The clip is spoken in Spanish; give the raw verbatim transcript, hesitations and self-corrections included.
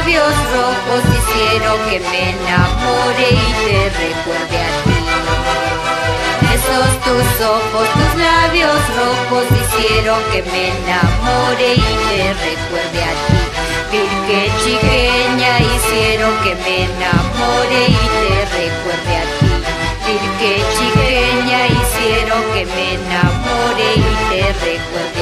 labios rojos hicieron que me enamore y te recuerde a ti. Esos tus ojos, tus labios rojos hicieron que me enamore y te recuerde a ti. Virgen chiqueña hicieron que me enamore y te recuerde a ti. Virgen chiqueña hicieron que me enamore y te recuerde